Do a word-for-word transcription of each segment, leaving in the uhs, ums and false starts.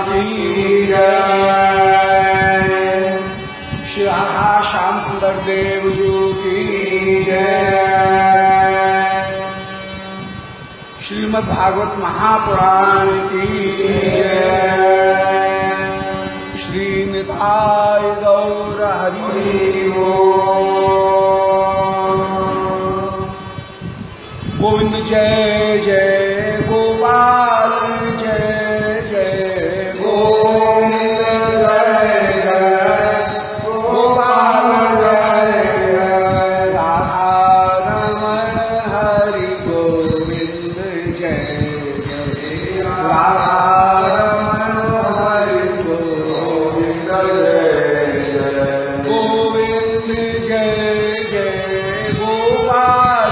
की जय। श्री राधा श्याम सुंदर देव जी की जय। श्रीमद् भागवत महापुराण की जय। श्री निताय गौर हरि गोविंद जय जय गोपाल जय जय गोविंद जय जय गोपाल जय जय राधा रमण हरि गोविंद जय जय राधा रमण हरि गोविंद जय जय गोविंद जय जय गोपाल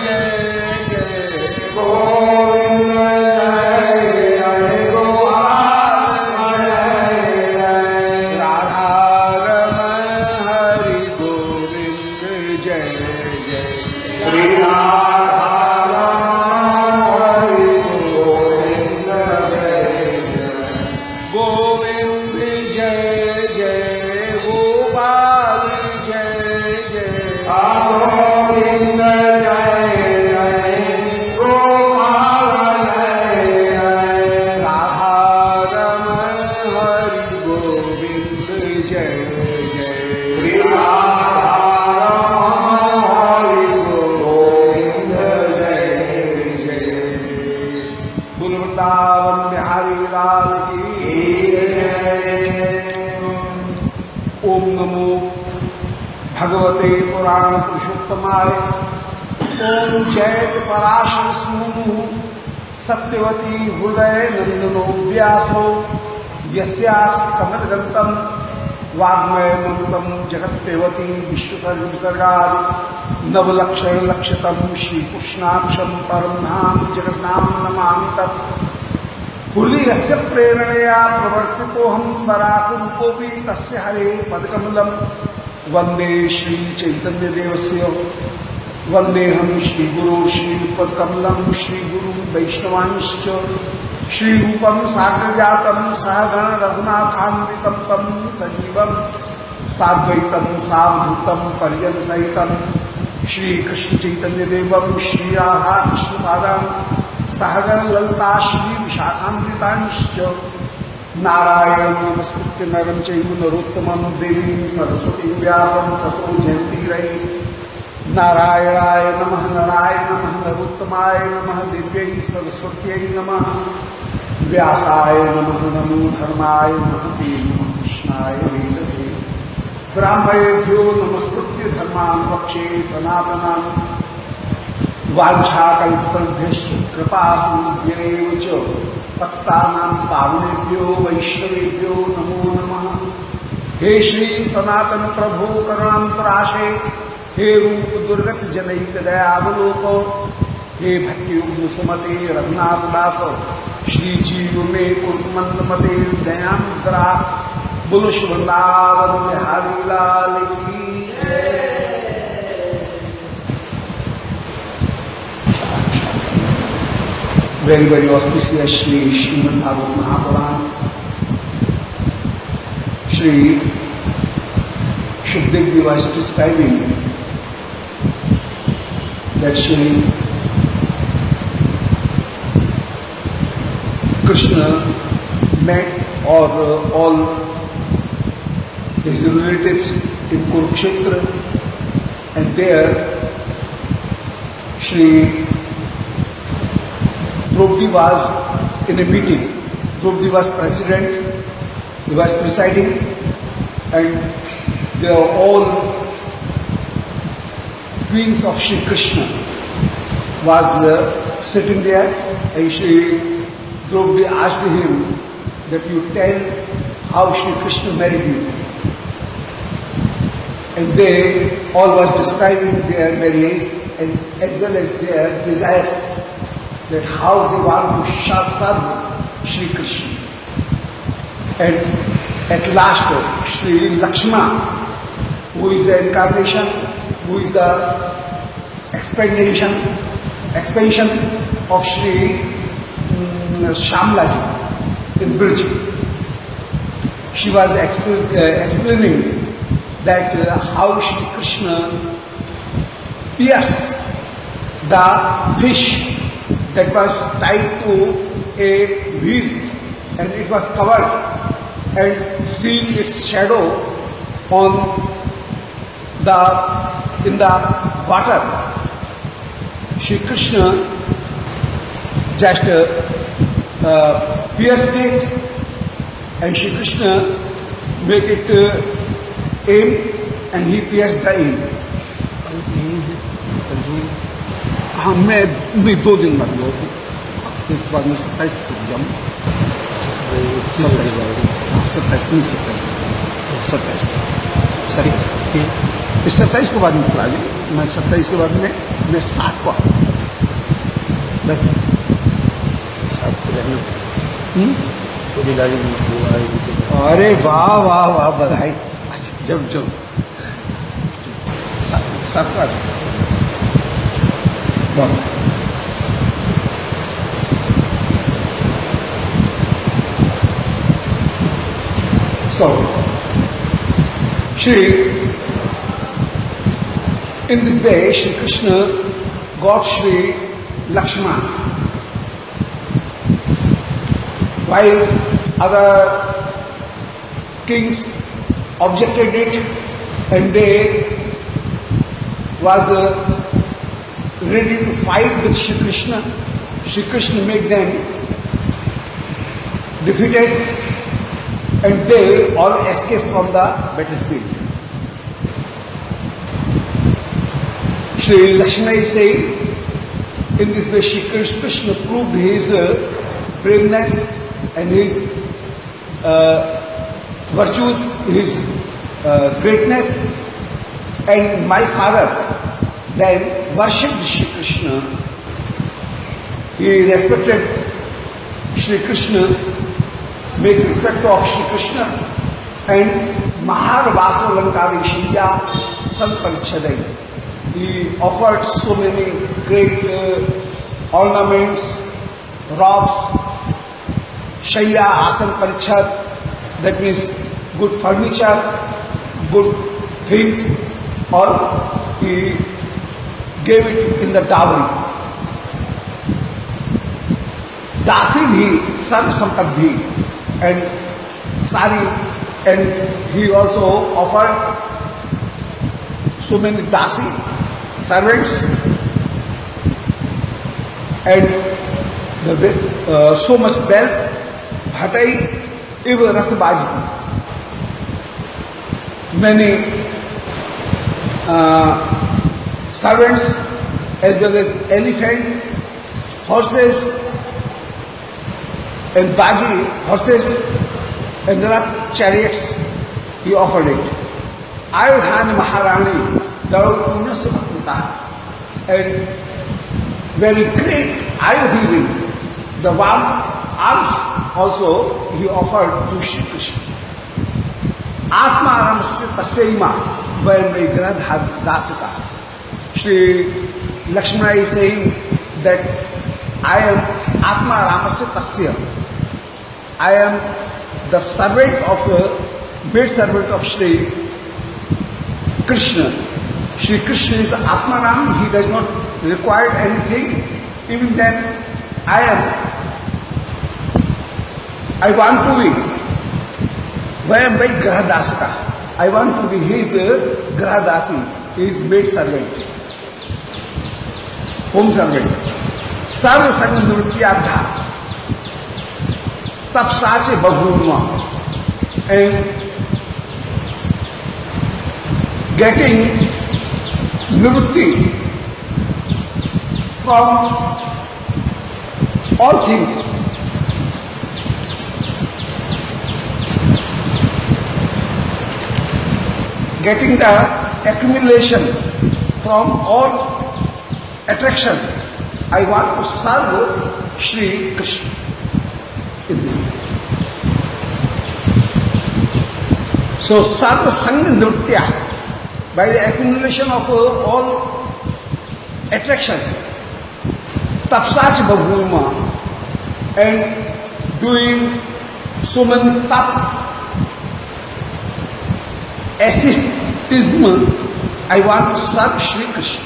भगवते पुराण पुरुषोत्तमाय। ओम जयत पराशर सूनु सत्यवती हृदय नंदनो व्यासो यस्यास्य कमलगल्तम वाग्मय ममतम जगत्पेवती विश्वसर्ग विसर्गादि नवलक्षण लक्षतम श्रीकृष्णाक्षम परम धाम जगन्नाम नमामि तत्। हुलियस्य प्रेरणया प्रवर्तितोऽहं वराकुरूपोऽपि तस्य हरे पदकमलम् वंदे श्री चैतन्य देवस्य वंदेहम श्री गुरु श्रीपदकमलम श्री गुरु वैष्णवांश्च श्री रूपम साग्र जातम सहगण रघुनाथान्वितम तम सजीवम साद्वैतम सावधूतम परिजन सहितम श्री कृष्ण चैतन्य देवम श्री राधा कृष्ण पादम सहगण ललिता श्री विशाखान्वितांश्च नारायण नमस्कृत्य नरं चैव नरोत्तमं देवीं सरस्वतीं व्यासं ततो जयन्तीरयि। नारायणाय नमः नराय नमः नरोत्तमाय नमः दिव्यै सरस्वत्यै नमः व्यासाय नमः नमो धर्माय महते नमः कृष्णाय वेदसे ब्राह्मणेभ्यो नमस्कृत्य धर्मान् वक्षे सनातनान् वाञ्छाकल्पतरुभ्यश्च कृपा सिन्धुभ्यैव च पत्तानां पावनेभ्यो वैष्णवेभ्यो नमो नमः। हे श्री सनातन प्रभो करुणांतराशे हे रूप दुर्गत जनैक दयावलोको हे भक्तियुग्म सुमते रघुनाथ दास श्री जीव में कुटुंबंद मते दयांतरा बोलो वृंदावन बिहारी लाल की जय। Very, very auspicious Shri Srimad Bhagavad Mahapuran. Shri Shukdev was describing that Shri Krishna met or uh, all his relatives in Kurukshetra, and there Shri Draupadi was in a meeting. Draupadi was president, he was presiding, and they are all queens of Shri Krishna was uh, sitting there, and Shri Draupadi asked him that you tell how Shri Krishna married you. And they all was describing their marriage and as well as their desires, that how they want to serve Shri Krishna. And at last, Shri Lakshmana, who is the incarnation, who is the expansion, expansion of Shri um, Shamlaji in Brij, she was expl- uh, explaining that uh, how Shri Krishna pierced the fish that was tied to a wheel and it was covered, and seeing its shadow on the in the water, Shri Krishna just uh, uh, pierced it, and Shri Krishna make it uh, aim, and he pierced the aim. हाँ मैं मैं दो दिन बाद लो इस बाद में सत्ताईस को जाऊँ सत्ताईस सत्ताईस नहीं सत्ताईस सत्ताईस सत्ताईस इस सत्ताईस को बाद में खुला जाए मैं सत्ताईस के बाद में मैं सात को दस सात को रहना अरे वाह वाह वाह बधाई अच्छा जब जब सात को बहुत So, Shri, in this day, Shri Krishna got Shri Lakshmana, while other kings objected it, and they was uh, ready to fight with Shri Krishna. Shri Krishna made them defeated, and they all escaped from the battlefield. Shri Lakshmana is saying, in this way Shri Krishna proved his uh, braveness and his uh, virtues, his uh, greatness, and my father then worshipped Shri Krishna. He respected Shri Krishna, make respect of Shri Krishna, and Mahar Vaso Lankari Shilya Sanparichadai. He offered so many great uh, ornaments, robes, Shaya Asan Parichad, that means good furniture, good things, all he gave it in the dowry. Dasi bhi, Sarv Sampad and sari, and he also offered so many dasi, servants, and the, uh, so much wealth, bhatai, even rasabaji. Many uh, servants as well as elephant, horses, and baji, horses, and rath chariots, he offered it. Ayodhya Maharani, Daunas Bhaktata, and very great Ayodhya, the warm arms also he offered to Shri Krishna. Atma Ramasya Tasyama, when we Granadha Dasita. Shri Lakshmana is saying that I am Atma Ramasya Tasya. I am the servant of, uh, maid servant of Shri Krishna. Shri Krishna is Atmaram, he does not require anything. Even then, I am, I want to be, Vayam by Grahadasika. I want to be his uh, Grahadasi, his maid servant, home servant. Sarva Sangha Nrutyadha. Tap Sache Bhagurma, and getting nivritti from all things. Getting the accumulation from all attractions. I want to serve Shri Krishna. So, Sarva Sangha Nritya, by the accumulation of uh, all attractions, Tapsach Bhagurma, and doing so many tap, asceticism, I want to serve Shri Krishna.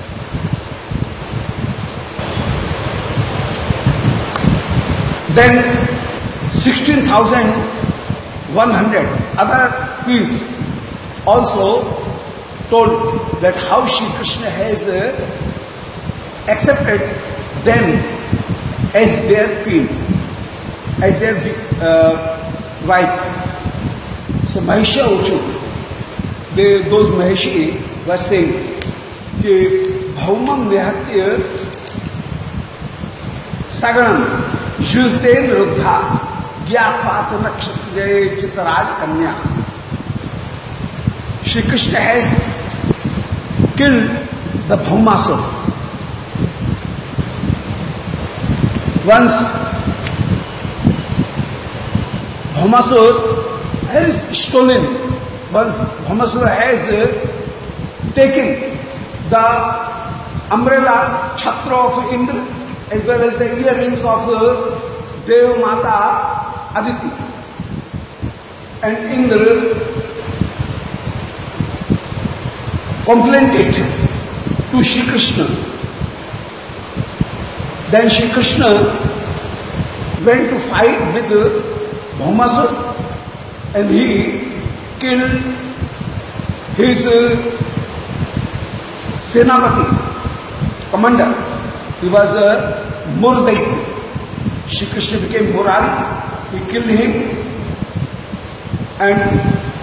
Then sixteen thousand one hundred other queens also told that how Shri Krishna has uh, accepted them as their queen, as their uh, wives. So Mahisha Uchu, they, those Mahishi were saying, कि Bhaumam Nehatya Saganam Yuzden Ruddha Gyatvat Nakshatre Chitaraj Kanya. Shri Krishna has killed the Bhaumasur. Once Bhaumasur has stolen, once Bhaumasur has taken the umbrella chhatra of Indra as well as the earrings of Dev Mata Aditi. And Indra complained it to Shri Krishna. Then Shri Krishna went to fight with Bhaumasur and he killed his uh, Senapati, commander. He was a uh, Murdai. Shri Krishna became Murari. He killed him. And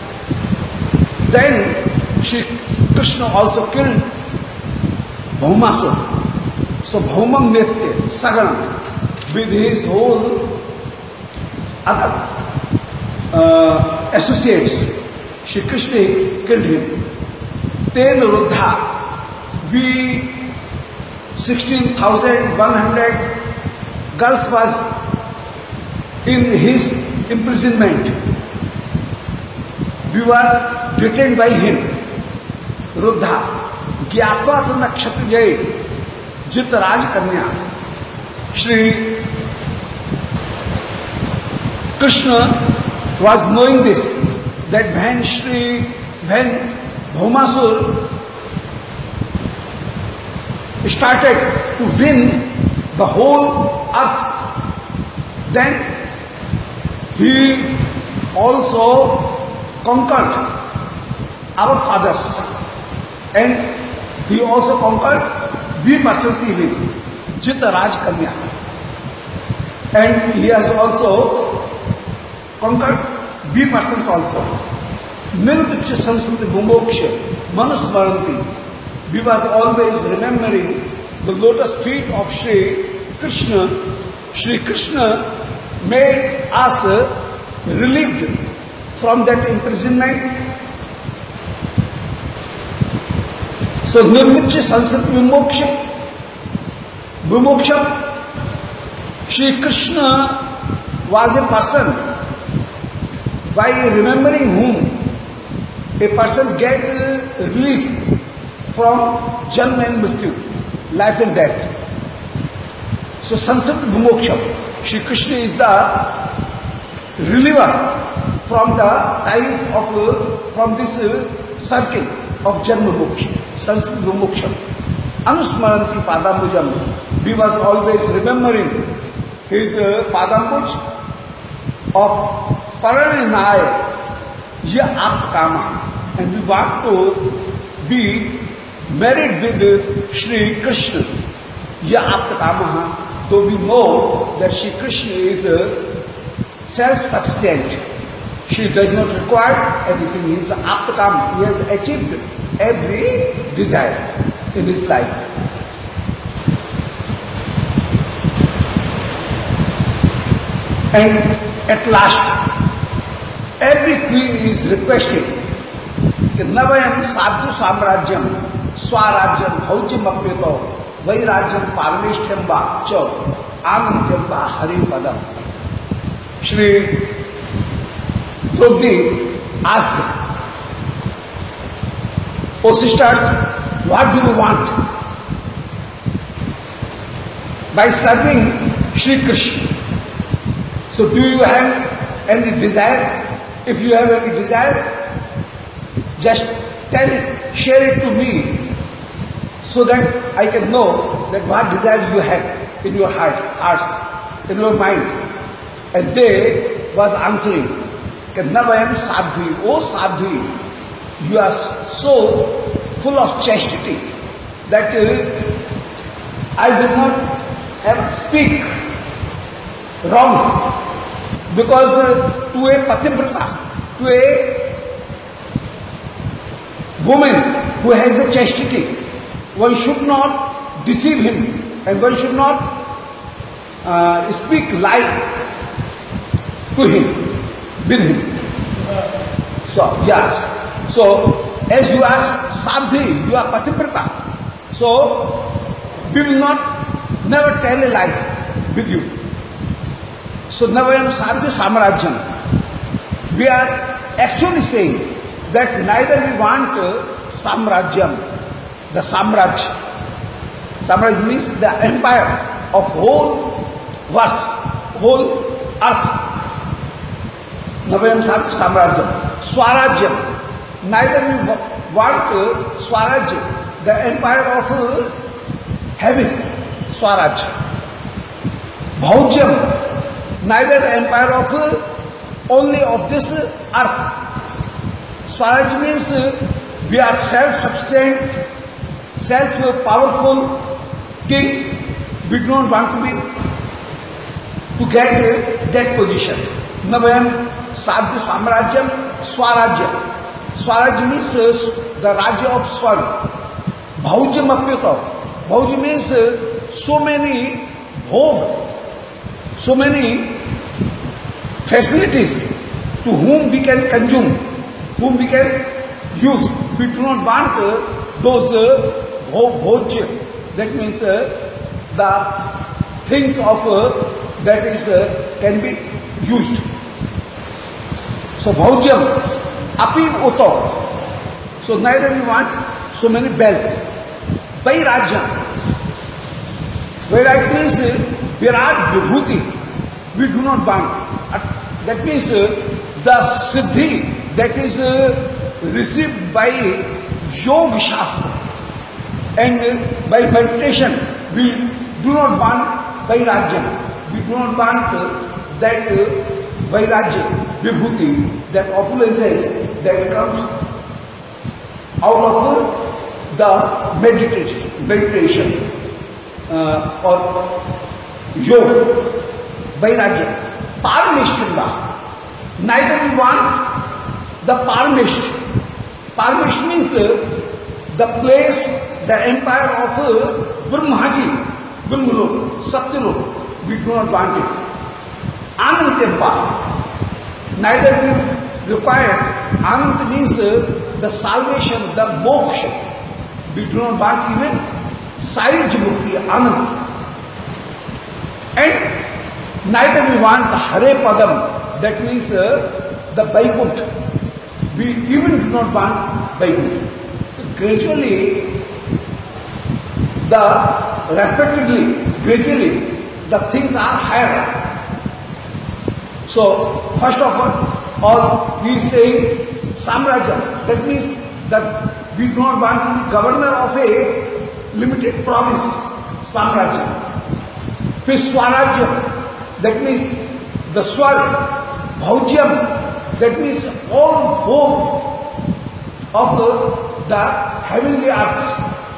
then Shri Krishna also killed Bhaumasur. So Bhaumam Nitya, Saganam, with his whole other uh, associates, Shri Krishna killed him. Ten Ruddha, we sixteen thousand one hundred girls was in his imprisonment. We were detained by him. Ruddha, Gyatvat Nakshatriyai Jitaraj Kanya. Shri Krishna was knowing this, that when Shri, when Bhaumasur started to win the whole earth, then he also conquered our fathers and he also conquered Bhimasasili, Jitaraj Kanya. And he has also conquered B persons also. Nirvichya Sanskriti Mumoksha Manusmaranti. We was always remembering the lotus feet of Shri Krishna. Shri Krishna made us relieved from that imprisonment. So Nirvichya Sanskriti Mumoksha Mumoksha. Shri Krishna was a person by remembering whom a person get relief from Janma and Mrityu, life and death. So Sanskriti Mumoksha, Shri Krishna is the reliever from the ties of, from this circle of Janma Moksha, Sanskriti Mumoksha. Anusmaranti Padambujam, we was always remembering his uh, Padambuj of Paraninaya, Ya Apt Kama, and we want to be married with Shri Krishna, Ya Apt Kama, though we know that Shri Krishna is uh, self-sufficient. She does not require everything. He is Apt Kama. He has achieved every desire in his life. And at last, every queen is requesting that Navayam Sadhu Samrajyam Swarajyam Bhaujyam Apyato Vairajyam Parameshtyam Va Cha Anandyam Va Hari Padam. Shri Draupadi asked, "O sisters, what do you want?" By serving Shri Krishna. So do you have any desire? If you have any desire, Just tell it, share it to me, so that I can know that what desire you have in your heart, hearts, in your mind. And they was answering, Navayam Sadhvi, O Sadhvi, you are so full of chastity that uh, I will not have speak wrong, because uh, to a pativrata, to a woman who has the chastity, one should not deceive him and one should not uh, speak lie to him, with him. So, yes. So, as you are sadhi, you are pativrata. So, we will not never tell a lie with you. So, Navayam Sadhya Samrajyam. We are actually saying that neither we want uh, Samrajyam, the Samraj. Samraj means the empire of whole verse, whole earth. Navayam Sadhya Samrajyam. Swarajyam. Neither we want uh, Swaraj, the empire of uh, heaven, Swaraj. Bhaujyam. Neither the empire of uh, only of this uh, earth. Swaraj means uh, we are self-sufficient, self-powerful king. We do not want to be, to get uh, that position. Navayam Sadhya Samrajyam Swarajyam. Swaraj means uh, the Raja of Swarg. Bhaujyam Apyata. Bhauj means uh, so many bhog, so many facilities to whom we can consume, whom we can use. We do not want uh, those uh, bhoj, that means uh, the things of uh, that is uh, can be used. So bhaujyam, api uto. So neither we want so many wealth. Vairajyam. Vairaj means uh, Virat Vibhuti, we do not want. That means uh, the Siddhi that is uh, received by Yoga Shastra and uh, by meditation, we do not want Vairajyam. We do not want uh, that uh, Vairajya, Vibhuti, that opulences that comes out of uh, the meditation, meditation uh, or Yoga, Vairajya. Parameshvara. Neither we want the Paramesht. Paramesht means uh, the place, the empire of uh, Brahmaji, Brahmalok, Satyalok. We do not want it. Anantyampa. Neither we require. Anant means uh, the salvation, the moksha. We do not want even Sahyaj Mukti, Anant. And neither we want the Hare Padam, that means uh, the Vaikuntha. We even do not want Vaikuntha. So gradually, the respectively, gradually, the things are higher. So, first of all, all we say Samrajya, that means that we do not want to be governor of a limited province, Samrajya. Then Swarajya, that means the Swar, Bhaujyam, that means all home of the, the heavenly earths.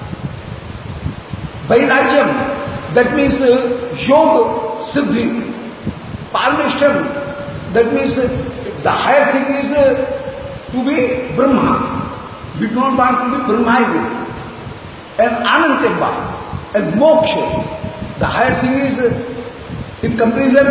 Vairajyam, that means uh, Yoga Siddhi. Parameshtam, that means uh, the higher thing is uh, to be Brahma. We do not want to be Brahma. And Anantyamba, and Moksha. The higher thing is, uh, in comparison,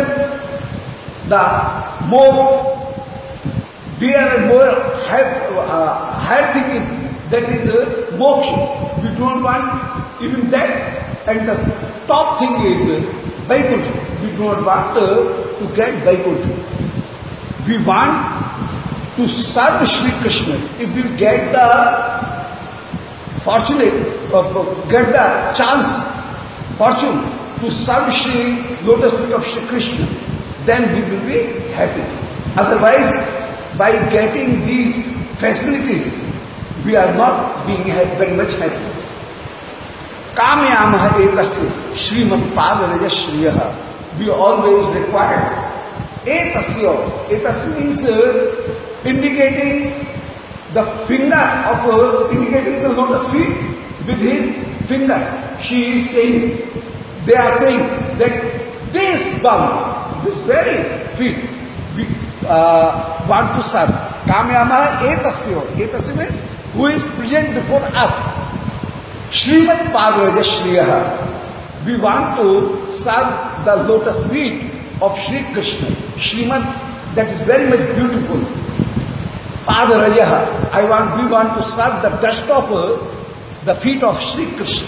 the more dear and more higher, uh, higher thing is, that is uh, moksha. We do not want even that. And the top thing is uh, Vaikuntha. We do not want uh, to get Vaikuntha. We want to serve Sri Krishna. If we get the fortunate, uh, get the chance, fortune to serve Shri Lotus feet of Shri Krishna, then we will be happy. Otherwise, by getting these facilities, we are not being very much happy. Kamyamah etasya Srimad Padaraja Shriyaha. We always require etasya. Etasya means uh, indicating the finger of uh, indicating the lotus feet with his finger. She is saying, they are saying that this one, this very feet, we uh, want to serve. Kamyamah etasya. Etasya means who is present before us. Srimad Padaraja Shriyaha. We want to serve the lotus feet of Shri Krishna. Srimad, that is very much beautiful. Padaraja. I want, we want to serve the dust of uh, the feet of Shri Krishna.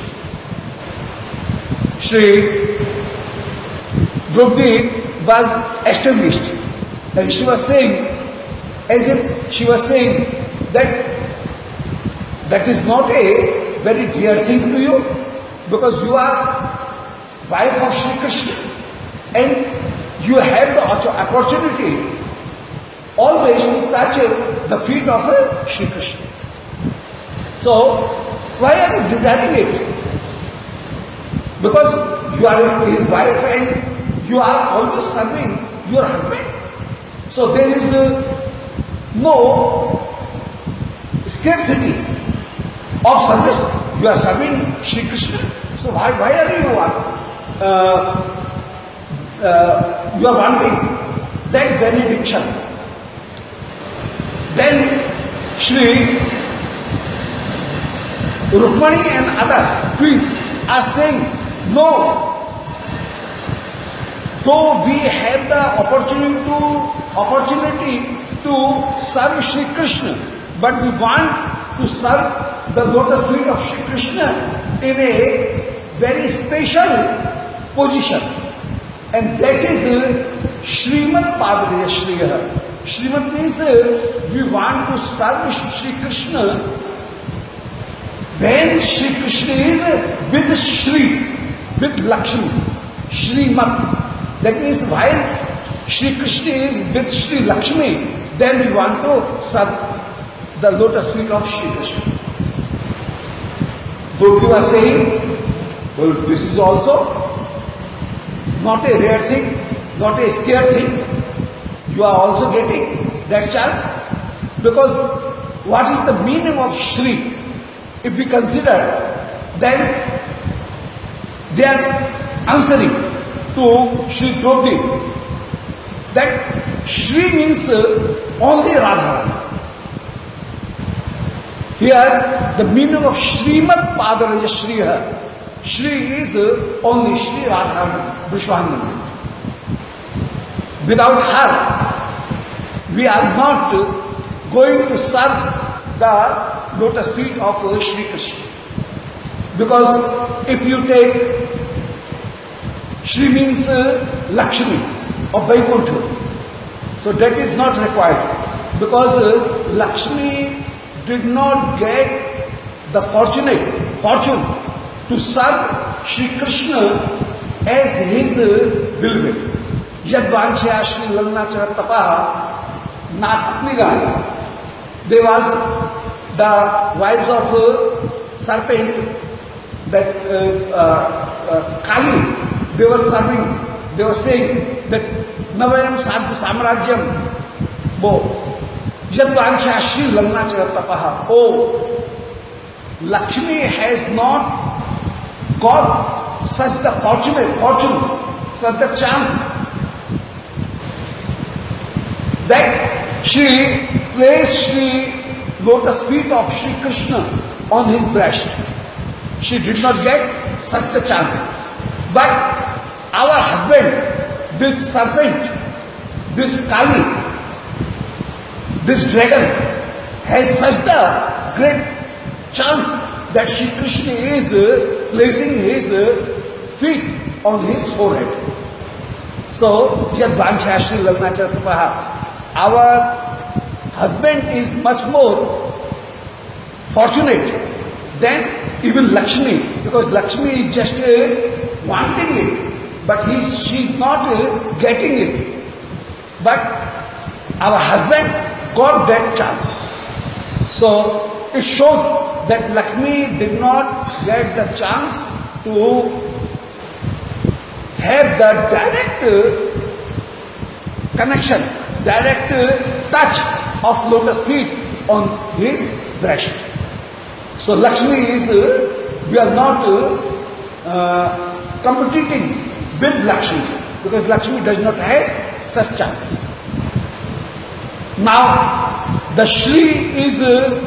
Shri Draupadi was established, and she was saying, as if she was saying that that is not a very dear thing to you, because you are wife of Shri Krishna and you have the opportunity always to touch the feet of Shri Krishna. So, why are you desiring it? Because you are his wife and you are always serving your husband. So there is uh, no scarcity of service. You are serving Shri Krishna. So why, why are you uh, uh, you are wanting that benediction? Then Shri Rukmani and other queens are saying, no, though we have the opportunity to opportunity to serve Shri Krishna, but we want to serve the lotus feet of Shri Krishna in a very special position, and that is uh, Srimad Padaraja Shriyaha. Srimad means uh, we want to serve Shri Krishna when Shri Krishna is uh, with Shri, with Lakshmi, Srimad. That means while Shri Krishna is with Shri Lakshmi, then we want to serve the lotus feet of Shri Krishna. Draupadi was saying, well, this is also not a rare thing, not a scare thing. You are also getting that chance. Because what is the meaning of Shri? If we consider, then they are answering to Shri Draupadi that Shri means uh, only Radharani. Here, the meaning of Srimad Padaraja Shriyaha. Shri is uh, only Shri Radharani, Vishwananda. Without her, we are not uh, going to serve the lotus feet of uh, Shri Krishna. Because if you take Shri means uh, Lakshmi or Vaikuntha, so that is not required. Because uh, Lakshmi did not get the fortunate fortune to serve Shri Krishna as his uh, beloved. Yad vanchya Shri Lalna Charatapaha Natniga. There was the wives of uh, serpent, that uh, uh, uh, Kali, they were serving, they were saying that Navayam Sadhu Samrajyam Bo. Yadvancha Shri Lalna Charatapaha. Oh, Lakshmi has not got such the fortunate fortune, such the chance that she placed Shri lotus feet of Shri Krishna on his breast. She did not get such the chance. But our husband, this serpent, this Kali, this dragon, has such the great chance that Shri Krishna is uh, placing his uh, feet on his forehead. So, Yad Vancha Shri Lalna Charatapaha. Our husband is much more fortunate than even Lakshmi, because Lakshmi is just uh, wanting it, but he's, she's not uh, getting it. But our husband got that chance. So, it shows that Lakshmi did not get the chance to have the direct connection, direct touch of lotus feet on his breast. So Lakshmi is, we are not uh, competing with Lakshmi, because Lakshmi does not have such chance. Now, the Shri is uh,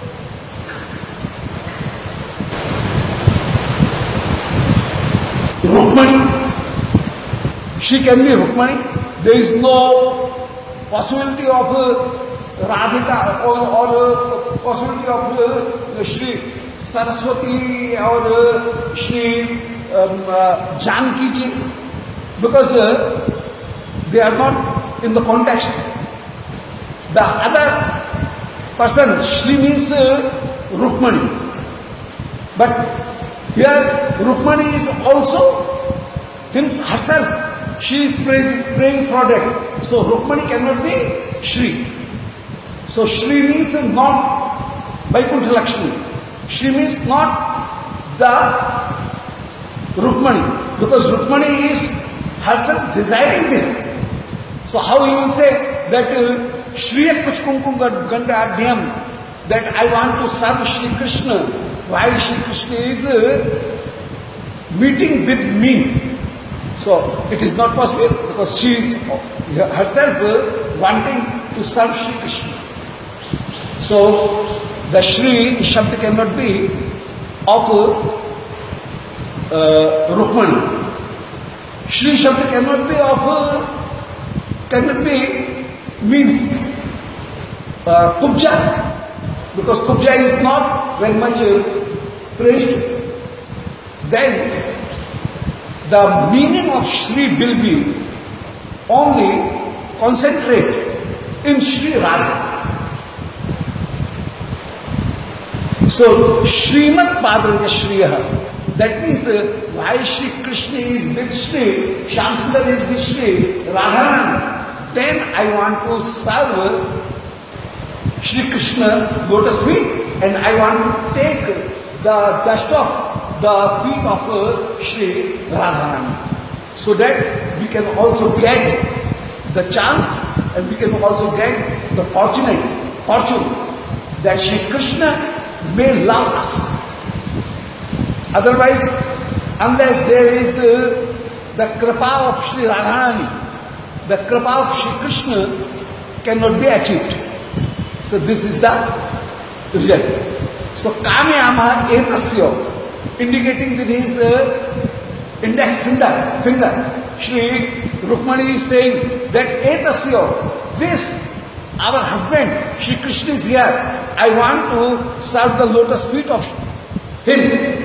Rukmani. She can be Rukmani. There is no possibility of uh, Radhika or, or uh, possibility of uh, Shri Saraswati or uh, Shri um, uh, Janki ji, because uh, they are not in the context. The other person, Shri means uh, Rukmani. But here Rukmani is also herself. She is praising, praying for that. So Rukmani cannot be Shri. So Shri means not Vaikuntha Lakshmi. Shri means not the Rukmani. Because Rukmani is herself desiring this. So how you will say that uh, Shriya Kuch Kumkum Ganda Adhyam, that I want to serve Shri Krishna while Shri Krishna is uh, meeting with me. So it is not possible, because she is herself uh, wanting to serve Shri Krishna. So the Shri Shabd cannot be of uh, Rukmani. Shri Shabd cannot be of, uh, cannot be means uh, Kubja, because Kubja is not very much uh, praised. Then the meaning of Shri will be only concentrate in Shri Radha. So Shrimat Padraja Shriya, that means uh, why Shri Krishna is with Shri, Shyamsundar is with Shri, Radharani, then I want to serve Shri Krishna lotus feet, and I want to take the dust of the feet of uh, Shri Radharani, so that we can also get the chance, and we can also get the fortunate fortune that Shri Krishna may love us. Otherwise, unless there is uh, the kripa of Shri Radharani, the kripa of Shri Krishna cannot be achieved. So this is the result. So Kamyama etasya, indicating with his uh, index finger, finger, Shri Rukmani is saying that etasya, this, our husband, Shri Krishna is here. I want to serve the lotus feet of him.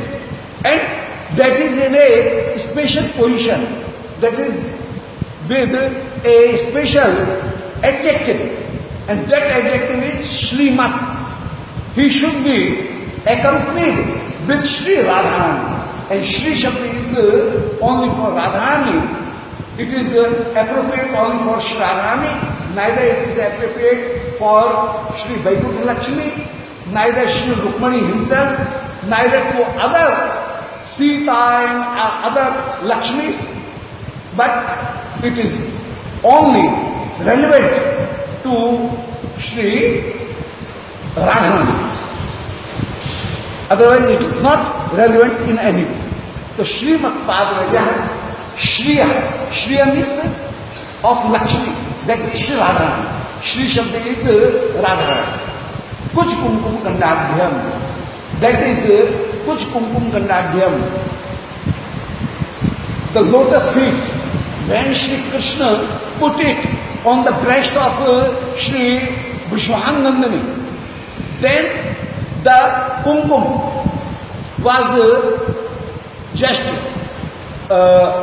And that is in a special position. That is with a special adjective. And that adjective is Shrimat. He should be accompanied with Shri Radharani. And Shri Shabda is uh, only for Radharani. It is uh, appropriate only for Shri Radharani. Neither it is appropriate for Shri Vaikuntha Lakshmi, neither Shri Rukmani himself, neither to other Sita and uh, other Lakshmis, but it is only relevant to Shri Radharani. Otherwise it is not relevant in any way. So Shrimat Padraja, Shriya, Shriya means of Lakshmi, that is Shri Radharani. Shri Shabda is Radharani. Kuch Kumkum Gandadhyam, that is Kuch Kumkum Gandadhyam. The lotus feet, when Shri Krishna put it on the breast of uh, Shri Vishwanandani, then the kumkum was uh, just uh,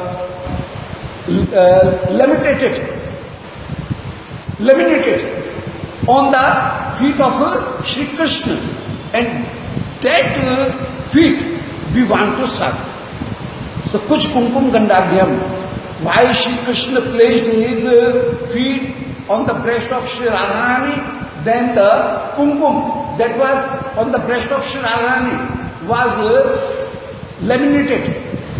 uh, laminated, laminated on the feet of uh, Shri Krishna, and that uh, feet we want to serve. So Kuch Kumkum Gandadhyam, why Shri Krishna placed his uh, feet on the breast of Shri Radharani? then the kumkum that was on the breast of Sri Radharani was uh, laminated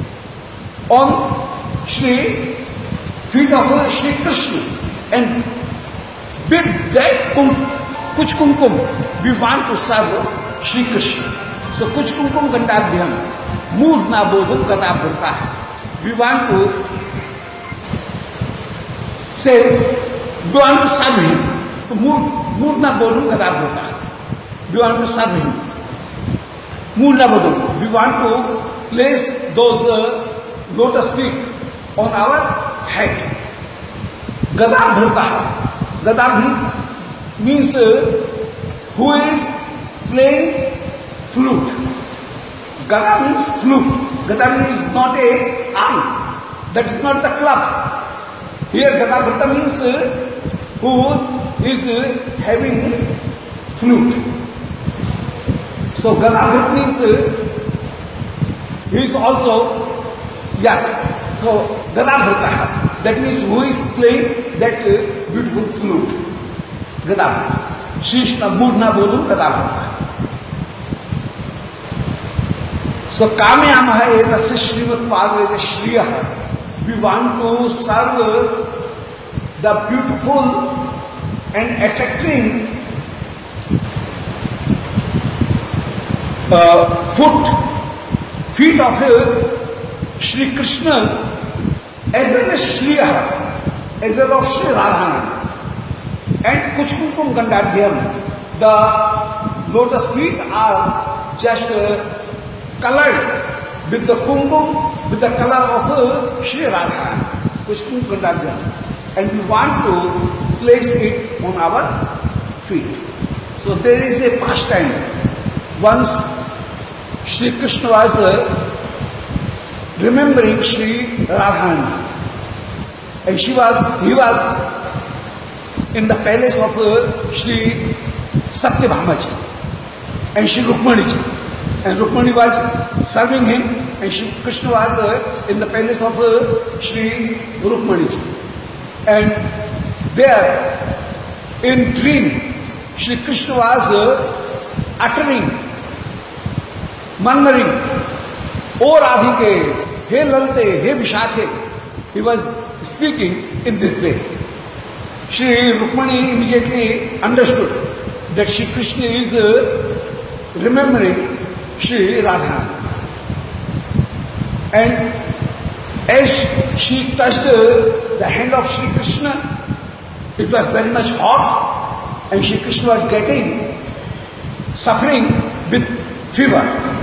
on Sri feet of uh, Sri Krishna, and with that kum, kuch kumkum we want to serve Sri Krishna. So kuch kumkum gandabhyam murna bodham gadabhrata. We want to say, we want to serve him. So murna bodham gadabhrata. We want to serve him. Murna bodham. We want to place those uh, lotus feet on our head. Gadabhrata. Gadabhi means uh, who is playing flute. Gada means flute. Gada is not a arm. That is not the club. Here Gadabhrata means uh, who is uh, having flute. So Gadabhrata means uh, he is also, yes. So Gadabhrata, that means who is playing that uh, beautiful flute. Gadabhrata. Shrishna Murna Bodham Gadabhrata. So Kamyamaha etasya Srimad Padveda Shriyaha. We want to serve the beautiful and attracting uh, foot, feet of uh, Sri Krishna as well as Shriyaha, as well as Sri Radharani. And Kuch Kumkum Gandadhyam, the lotus feet are just uh, colored with the kumkum, with the color of uh, Sri Radharani, Kuch Kumkum Gandadhyam. And we want to place it on our feet. So there is a pastime. Once Sri Krishna was uh, remembering Sri Radharani, and she was, he was in the palace of uh, Sri Satyabhamaji and Sri Rukmaniji. And Rukmani was serving him, and Sri Krishna was uh, in the palace of uh, Sri Rukmaniji. And there, in dream, Sri Krishna was uh, uttering, murmuring, O Radhike, He Lalte, He Vishakhe. He was speaking in this way. Sri Rukmani immediately understood that Sri Krishna is uh, remembering Sri Radharani. And as she touched uh, the hand of Sri Krishna, it was very much hot, and Sri Krishna was getting, suffering with fever.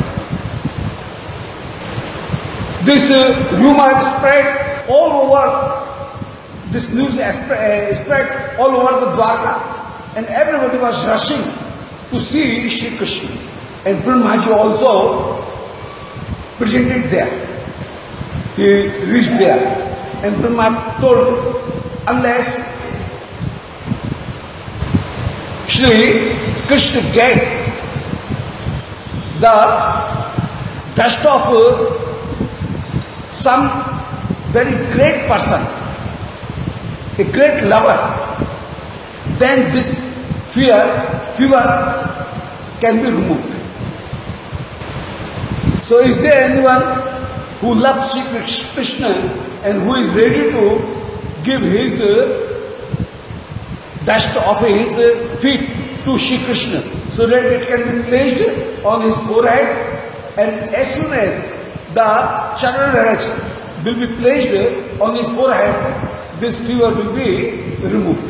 This uh, rumor spread all over. This news spread all over the Dwarka, and everybody was rushing to see Sri Krishna. And Brahmaji also presented there. He reached there, and Brahma told, unless Sri Krishna get the dust of some very great person, a great lover, then this fear, fever can be removed. So is there anyone who loves Sri Krishna and who is ready to give his uh, dust of his uh, feet to Sri Krishna so that it can be placed on his forehead, and as soon as the Charanaraj will be placed on his forehead, this fever will be removed.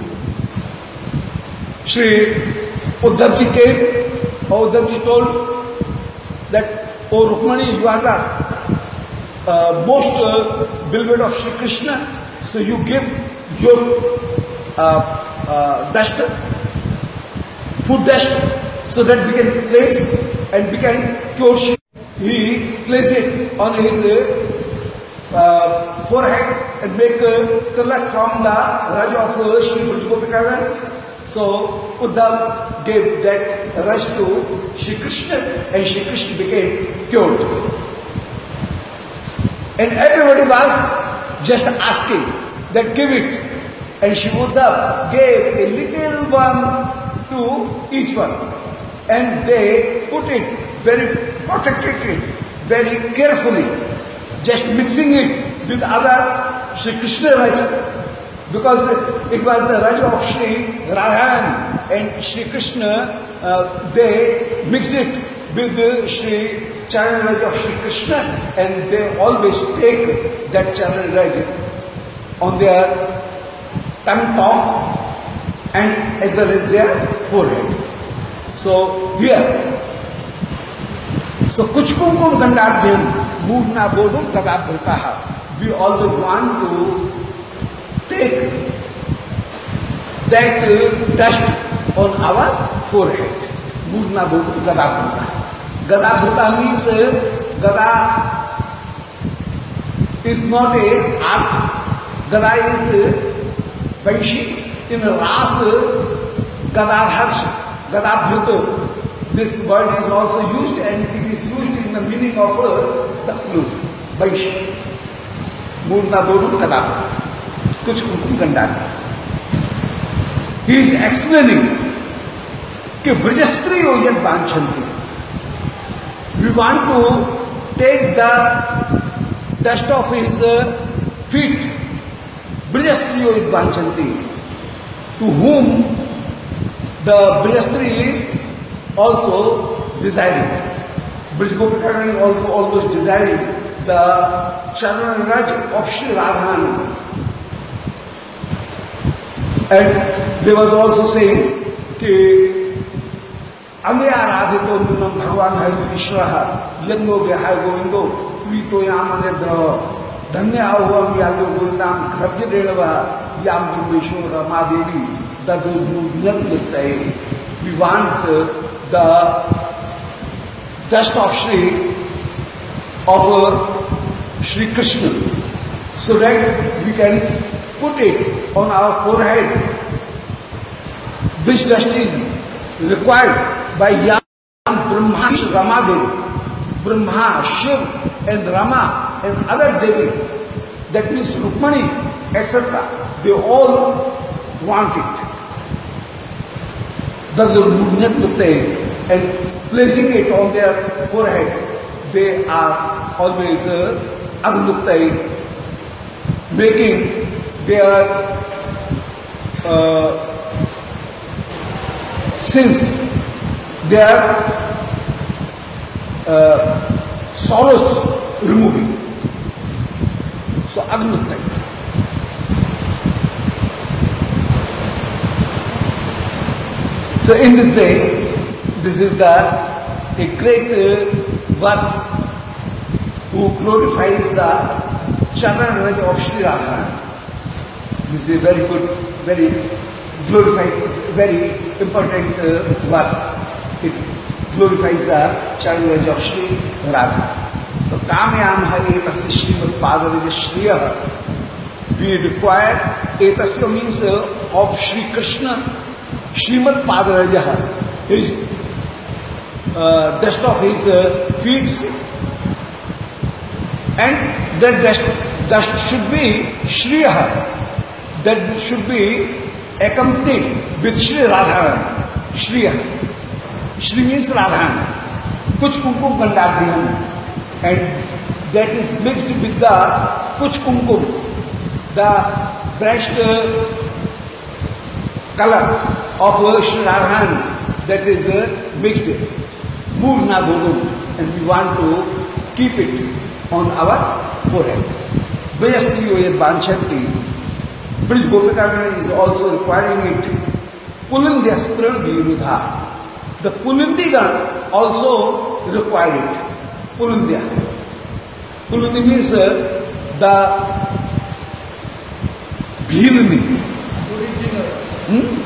Shri Uddhavji came, Uddhavji told that, O Rukmani, you are the uh, most uh, beloved of Sri Krishna, so you give your uh, uh, dust, food dust, so that we can place and we can cure Shri. He placed it on his uh, uh, forehead and make uh, tilak from the Raja of uh, Shri Brajgopika. So Uddhav gave that rush to Shri Krishna, and Shri Krishna became cured. And everybody was just asking that give it. And Shri Uddhav gave a little one to each one. And they put it very, protected it very carefully, just mixing it with other Sri Krishna Raj, because it was the Raj of Sri Radhan and Sri Krishna, uh, they mixed it with the Sri Charan Raj of Sri Krishna, and they always take that Charan Raj on their tongue top and as well as their forehead. So here, so kuch kumkum gandharbyam mudna bodham kadabhritaha. We always want to take that uh, dust on our forehead. Mudna bodham kadabhritaha. Gadabhrita means uh, Gada is not a art. Gada is uh, Vaishi. In Ras, Gadadhar. Gadabhrita, this word is also used, and it is used in the meaning of uh, the flute. Vaishi. Murna Bodu Gadabhrita. Kuch kumkum gandharbyam. He is explaining that Vrajastri yad vanchanti. We want to take the dust of his uh, feet. Vrajastri yad vanchanti. To whom the Vrajastri is also desiring. Brij Gopika is also almost desiring the Charan Raj of Sri Radharani. And they was also saying that Anga Radhito Nunam Bhagavan Hari Ishraha Yadno Vyahai Govindo Prito Yamane Drava Dhanya Ahuam Yagyo Govindam Khrabja Dedava Yam Dumbeshwar Rama Devi. That is we want uh, the dust of Sri of uh, Sri Krishna, so that we can put it on our forehead. This dust is required by Yam Brahma Rama Devi, Brahma, Shiv and Rama and other Devi, that means Rukmani, et cetera. They all want it. That the Mudnyat and placing it on their forehead, they are always uh, Agnutai, making their uh, sins, their uh, sorrows removing. So Agnutai. So in this way, this is the a great uh, verse who glorifies the Charan Raj of Sri Radharani. This is a very good, very glorified, very important uh, verse. It glorifies the Charan Raj of Sri Radharani. So Kamyam Hari Tasya Srimad Padaraja Shriya. We require Etasya means uh, of Sri Krishna. Srimad Padaraja, his uh, dust of his uh, feet, and that dust, dust should be Shriya, that should be accompanied with Sri Radharani. Shriya. Shri means Radharani. Kuch kumkum gandharbyam, and that is mixed with the kuch kumkum, the brushed uh, color of Sri Radharani, that is uh, mixed Murna Bodham, and we want to keep it on our forehead. Vrajastri yad vanchanti. Brij Gopika is also requiring it. Pulindyastra virudha. The Pulindigan also require it. Pulindya. Pulindi means uh, the Bhilni. Hmm?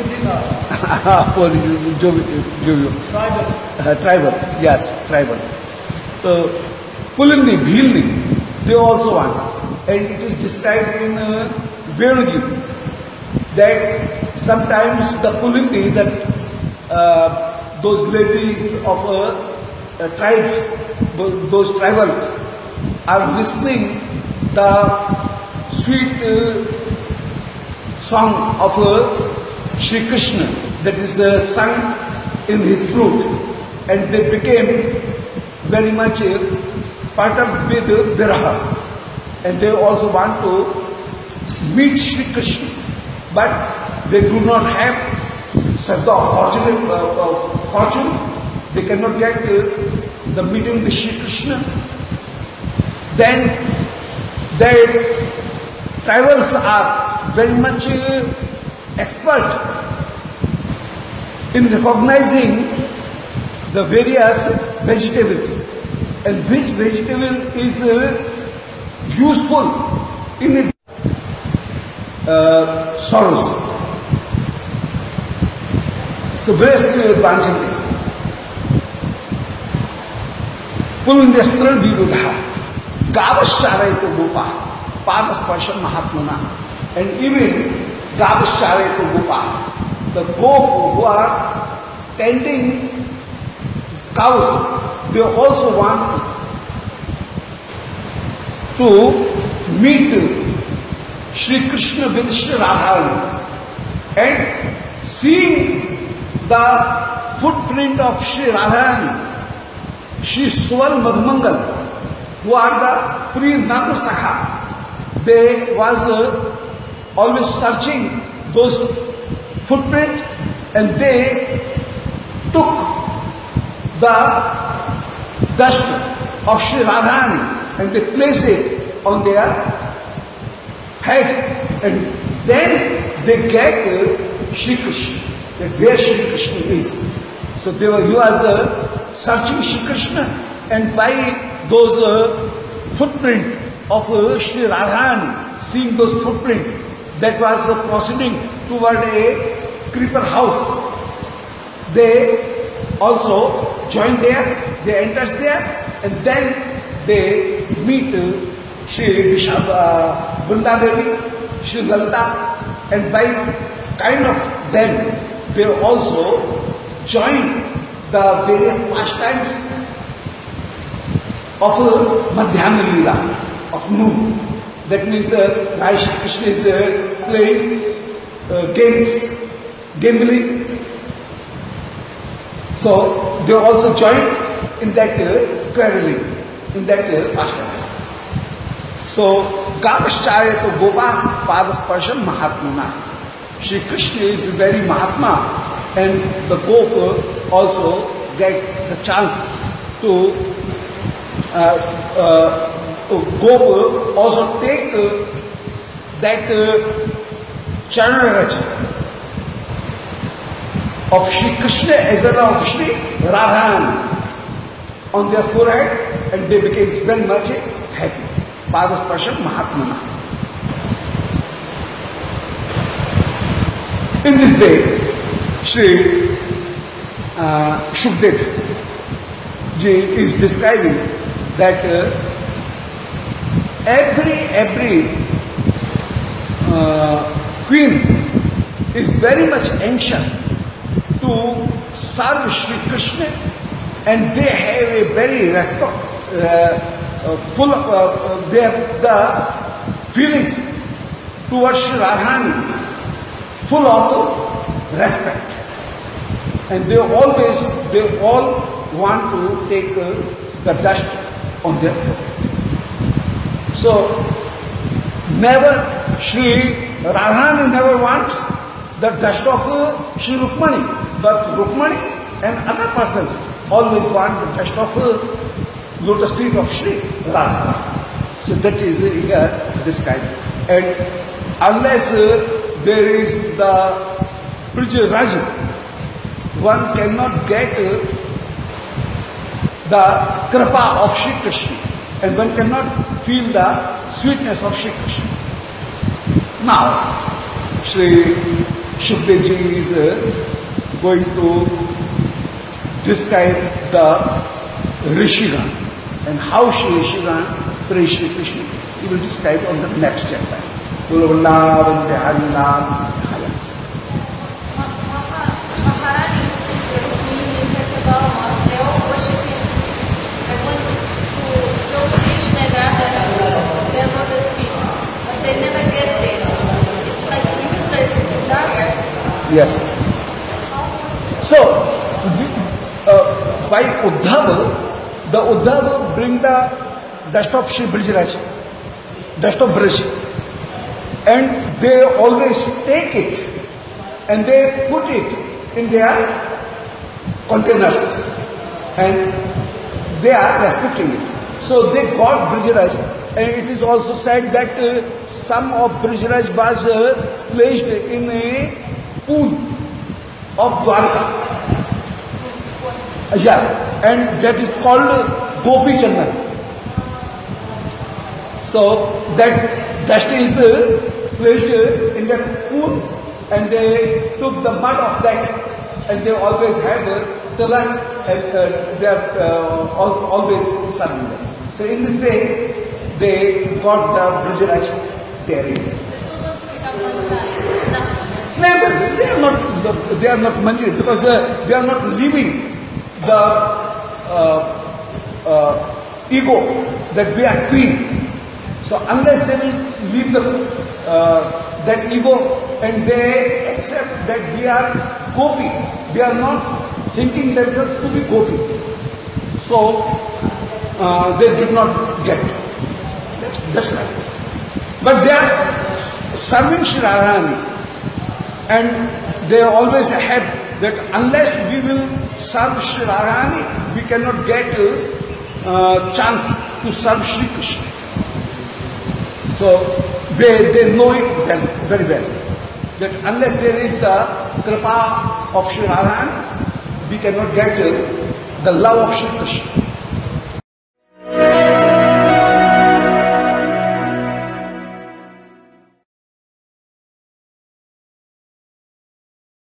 Tribal. Uh, tribal, yes, tribal. So, Pulindi, Bhilni, they also want. And it is described in uh, Venugit that sometimes the Pulindi, that uh, those ladies of uh, uh, tribes, those, those tribals, are listening the sweet uh, song of uh, Sri Krishna. that is uh, sung in his flute, and they became very much uh, perturbed with uh, viraha, and they also want to meet Shri Krishna, but they do not have such the fortunate uh, uh, fortune. They cannot get uh, the meeting with Shri Krishna. Then their tribals are very much uh, expert in recognizing the various vegetables and which vegetable is uh, useful in its uh, sorrows. So, Brahastri Vanchante Pulindestral Vidudha Gavaschareto Gopa Padasparsha Mahatmana, and even Gavaschareto Gopa, the gop who are tending cows, they also want to meet Shri Krishna with Shri Radharani, and seeing the footprint of Shri Radharani, Shri Suval Madhumangal, who are the pre-Nanda Sakha, they was uh, always searching those footprints, and they took the dust of Shri Radharani and they placed it on their head, and then they get uh, Shri Krishna, that where Shri Krishna is. So they were, he was uh, searching Shri Krishna, and by those uh, footprint of uh, Shri Radharani, seeing those footprint that was uh, proceeding toward a creeper house, they also join there, they enter there, and then they meet uh, Shri Vishab, uh, Vrindadevi, Shri Lalita, and by kind of them, they also join the various pastimes of uh, Madhyana Leela, of noon. That means uh, Rai Shri Krishna is uh, playing uh, games, gambling. So they also join in that uh, quarreling, in that uh, pastimes. So Gavascharya to Gopa Padasparsha Mahatmana. Shri Krishna is very Mahatma, and the Gopa also get the chance to uh, uh, Gopa also take uh, that uh, Charanaraj of Shri Krishna as well as of Shri Radharani on their forehead, and they became very much happy. Padasparsha Mahatmana. In this way, Shri uh, Shukdev ji is describing that uh, every every uh, queen is very much anxious to serve Shri Krishna, and they have a very respect, uh, uh, full of, uh, they have the feelings towards Shri Radharani full of respect, and they always, they all want to take uh, the dust on their foot. So, never, Shri Radharani never wants the dust of uh, Shri Rukmani, but Rukmani and other persons always want the dust of uh, lotus feet of Shri Radharani. So that is uh, here described. And unless uh, there is the Prija Raja, one cannot get uh, the kripa of Shri Krishna, and one cannot feel the sweetness of Shri Krishna. Now, Shri Shukdev is uh, going to describe the Rishigan and how Shri Rishigan praise Shri Krishna. He will describe on the next chapter. Maharani, the Queen is at the Dharma, they all worshiping. I want to show Krishna Radharani, their lotus feet, but they never get this. It's like useless desire. yes. How So, the, uh, by Uddhava, the Uddhava bring the dust of Shri Brijraj, dust of Braj, and they always take it and they put it in their containers and they are respecting it. So they got Brijraj, and it is also said that uh, some of Brijraj was uh, placed in a pool of Dwarka. Yes, and that is called Gopi Chandan. So that dust is uh, placed uh, in that pool, and they took the mud of that, and they always have uh, tilak, and uh, they are uh, al- always serving that. So in this way, they got the Brijraj there. No, sir, they are not. They are not manjari because uh, they are not leaving the uh, uh, ego that we are queen. So unless they will leave the uh, that ego and they accept that we are gopi, they are not thinking themselves to be gopi. So uh, they did not get. That's, that's right. But they are serving Shri Radharani, and they always had that unless we will serve Shri Radharani, we cannot get a uh, chance to serve Shri Krishna. So they, they know it well, very well, that unless there is the kripa of Shri Radharani, we cannot get uh, the love of Shri Krishna.